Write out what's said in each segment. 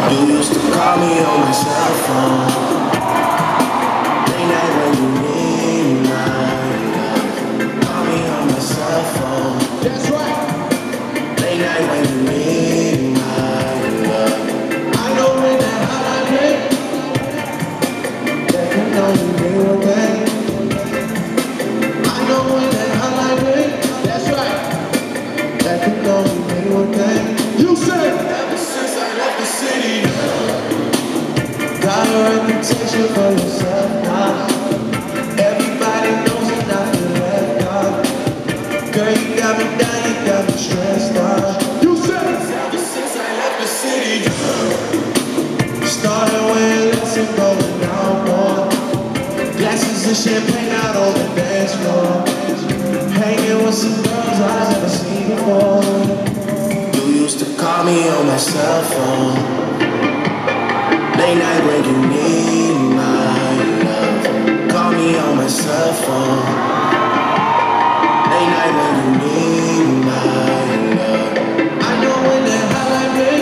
You used to call me on my cell phone. Late night when you need my love. Call me on my cell phone. That's right. Late night when you need my love. I know when that hotline ring, that you know you need one thing. I know when that hotline ring, That's right. that you know you need one thing. You said Ever since I left the city, got a reputation for yourself now. Everybody knows it, not the left out. Girl, you got me down, you got me stressed out. You said Ever since I left the city, started wearing less and going out more. Glasses of champagne out on the dance floor. Hanging with some girls I've never seen before. You used to call me on my cell phone. Late night when you need my love. Call me on my cell phone. Late night when you need my love. I know when that hotline ring,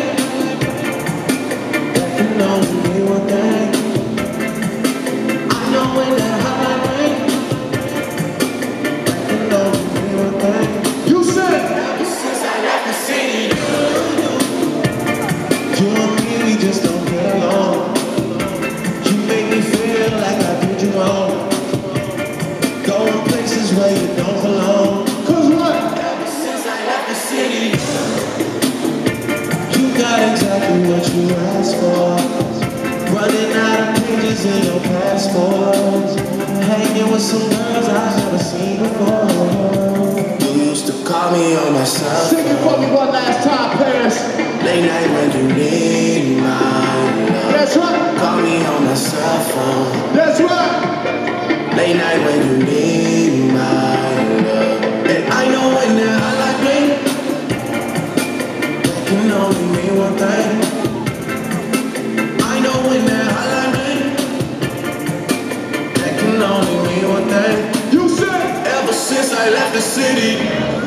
that you know you need one thing. I know when that hotline ring, that you know you need one thing. you said Ever since I left the city, you and me, we just don't get along. You make me feel like I did you wrong. Going places where you don't belong. cause what? Ever since I left the city, you got exactly what you asked for. Running out of pages in your passport. Hanging with some girls I've never seen before. You used to call me on my cell Sing it for me one last time, Paris. late night when you need my love. That's right. Call me on my cell phone. That's right. Late night when you need my love. And I know when that hotline ring, that can only mean one thing. I know when that hotline ring, that can only mean one thing. You said Ever since I left the city,